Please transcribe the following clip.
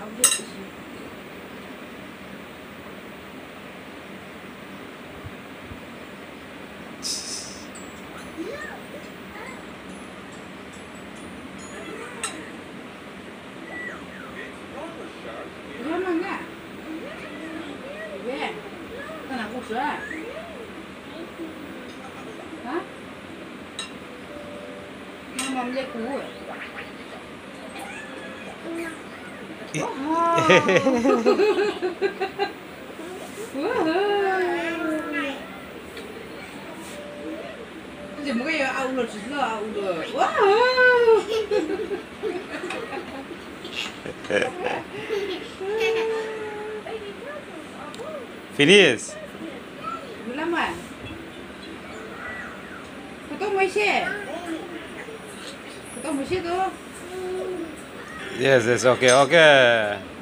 Jangan enggak? Iya. Kenapa usah? Hah? Mama lihat kue. Jadi mungkin ya Allah sudah Allah. Wow. Finish. Lama. Potong masih. Potong masih tu. Yes, okay.